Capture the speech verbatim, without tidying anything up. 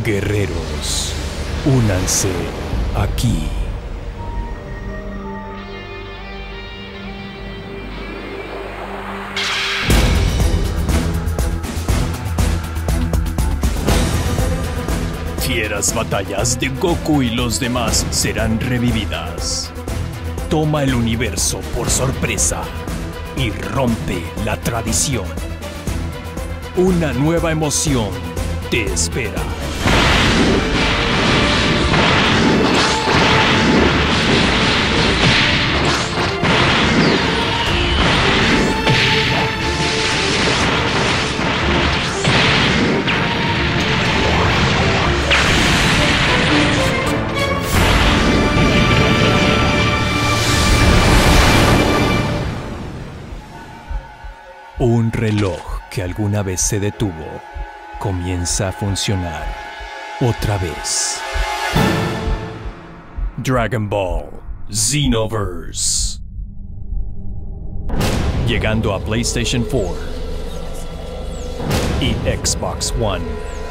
Guerreros, únanse aquí. Fieras batallas de Goku y los demás serán revividas. Toma el universo por sorpresa y rompe la tradición. Una nueva emoción te espera. Un reloj que alguna vez se detuvo comienza a funcionar otra vez. Dragon Ball Xenoverse. Llegando a PlayStation cuatro y Xbox One.